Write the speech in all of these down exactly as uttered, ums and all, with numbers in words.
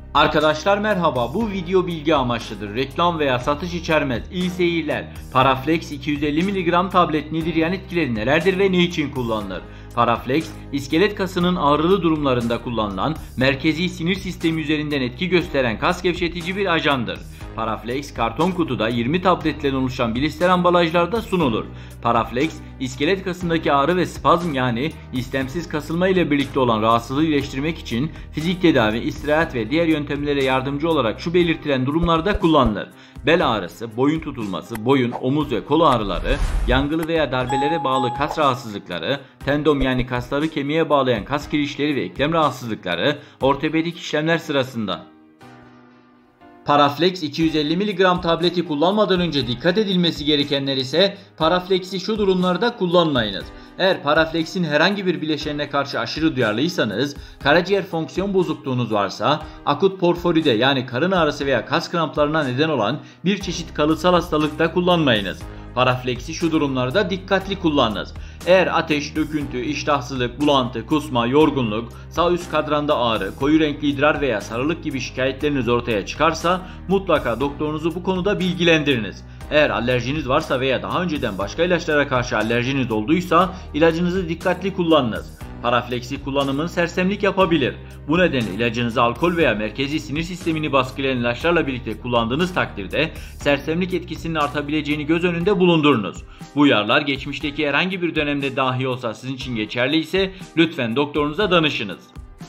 Arkadaşlar merhaba, bu video bilgi amaçlıdır. Reklam veya satış içermez. İyi seyirler. Paraflex iki yüz elli miligram tablet nedir, yan etkileri nelerdir ve ne için kullanılır? Paraflex, iskelet kasının ağrılı durumlarında kullanılan, merkezi sinir sistemi üzerinden etki gösteren kas gevşetici bir ajandır. Paraflex, karton kutuda yirmi tabletten oluşan blister ambalajlarda sunulur. Paraflex, iskelet kasındaki ağrı ve spazm yani istemsiz kasılma ile birlikte olan rahatsızlığı iyileştirmek için fizik tedavi, istirahat ve diğer yöntemlere yardımcı olarak şu belirtilen durumlarda kullanılır. Bel ağrısı, boyun tutulması, boyun, omuz ve kol ağrıları, yangılı veya darbelere bağlı kas rahatsızlıkları, tendon yani kasları kemiğe bağlayan kas kirişleri ve eklem rahatsızlıkları, ortopedik işlemler sırasında. Paraflex iki yüz elli miligram tableti kullanmadan önce dikkat edilmesi gerekenler ise Paraflex'i şu durumlarda kullanmayınız. Eğer Paraflex'in herhangi bir bileşenine karşı aşırı duyarlıysanız, karaciğer fonksiyon bozukluğunuz varsa, akut porforide yani karın ağrısı veya kas kramplarına neden olan bir çeşit kalıtsal hastalıkta kullanmayınız. Paraflex'i şu durumlarda dikkatli kullanınız. Eğer ateş, döküntü, iştahsızlık, bulantı, kusma, yorgunluk, sağ üst kadranda ağrı, koyu renkli idrar veya sarılık gibi şikayetleriniz ortaya çıkarsa mutlaka doktorunuzu bu konuda bilgilendiriniz. Eğer alerjiniz varsa veya daha önceden başka ilaçlara karşı alerjiniz olduysa ilacınızı dikkatli kullanınız. Paraflex'i kullanımı sersemlik yapabilir. Bu nedenle ilacınızı alkol veya merkezi sinir sistemini baskılayan ilaçlarla birlikte kullandığınız takdirde sersemlik etkisinin artabileceğini göz önünde bulundurunuz. Bu uyarılar geçmişteki herhangi bir dönemde dahi olsa sizin için geçerli ise lütfen doktorunuza danışınız.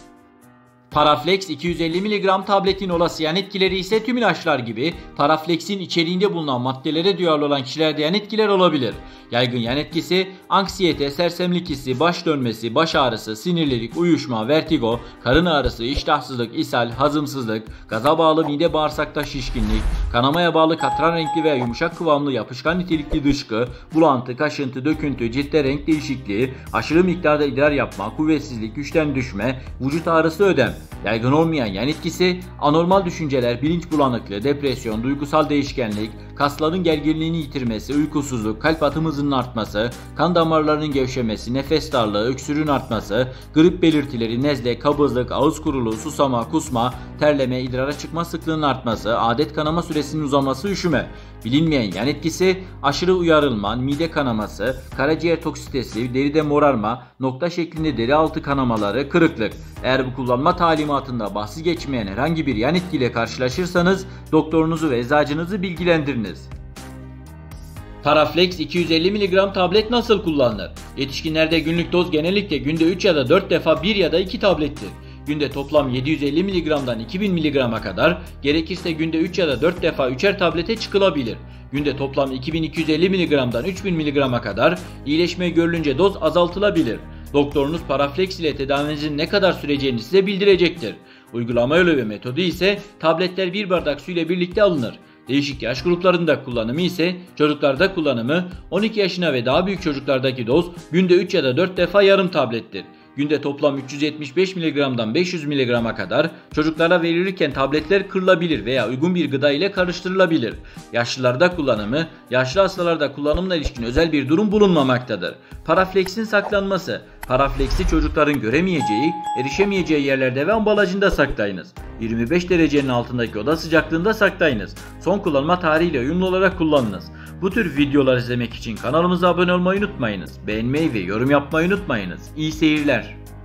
Paraflex iki yüz elli miligram tabletin olası yan etkileri ise tüm ilaçlar gibi Paraflex'in içeriğinde bulunan maddelere duyarlı olan kişilerde yan etkiler olabilir. Yaygın yan etkisi anksiyete, sersemlik hissi, baş dönmesi, baş ağrısı, sinirlilik, uyuşma, vertigo, karın ağrısı, iştahsızlık, ishal, hazımsızlık, gaza bağlı mide bağırsakta şişkinlik, kanamaya bağlı katran renkli veya yumuşak kıvamlı yapışkan nitelikli dışkı, bulantı, kaşıntı, döküntü, ciltte renk değişikliği, aşırı miktarda idrar yapma, kuvvetsizlik, güçten düşme, vücut ağrısı, ödem. Yaygın olmayan yan etkisi anormal düşünceler, bilinç bulanıklığı, depresyon, duygusal değişkenlik, kasların gerginliğini yitirmesi, uykusuzluk, kalp atım hızının artması, kan damarlarının gevşemesi, nefes darlığı, öksürüğün artması, grip belirtileri, nezle, kabızlık, ağız kuruluğu, susama, kusma, terleme, idrara çıkma sıklığının artması, adet kanama süresinin uzaması, üşüme. Bilinmeyen yan etkisi aşırı uyarılma, mide kanaması, karaciğer toksitesi, deride morarma, nokta şeklinde deri altı kanamaları, kırıklık. Eğer bu kullanma talimatında bahsi geçmeyen herhangi bir yan etkiyle karşılaşırsanız doktorunuzu ve eczacınızı bilgilendiriniz. Paraflex iki yüz elli miligram tablet nasıl kullanılır? Yetişkinlerde günlük doz genellikle günde üç ya da dört defa bir ya da iki tablettir. Günde toplam yedi yüz elli miligramdan iki bin miligrama kadar, gerekirse günde üç ya da dört defa üçer tablete çıkılabilir. Günde toplam iki bin iki yüz elli miligramdan üç bin miligrama kadar, iyileşme görülünce doz azaltılabilir. Doktorunuz Paraflex ile tedavinizin ne kadar süreceğini size bildirecektir. Uygulama yolu ve metodu ise tabletler bir bardak su ile birlikte alınır. Değişik yaş gruplarında kullanımı ise çocuklarda kullanımı on iki yaşına ve daha büyük çocuklardaki doz günde üç ya da dört defa yarım tablettir. Günde toplam üç yüz yetmiş beş miligramdan beş yüz miligrama kadar çocuklara verilirken tabletler kırılabilir veya uygun bir gıda ile karıştırılabilir. Yaşlılarda kullanımı, yaşlı hastalarda kullanımla ilişkin özel bir durum bulunmamaktadır. Paraflex'in saklanması. Paraflex'i çocukların göremeyeceği, erişemeyeceği yerlerde ve ambalajında saklayınız. yirmi beş derecenin altındaki oda sıcaklığında saklayınız. Son kullanma tarihiyle uyumlu olarak kullanınız. Bu tür videolar izlemek için kanalımıza abone olmayı unutmayınız. Beğenmeyi ve yorum yapmayı unutmayınız. İyi seyirler.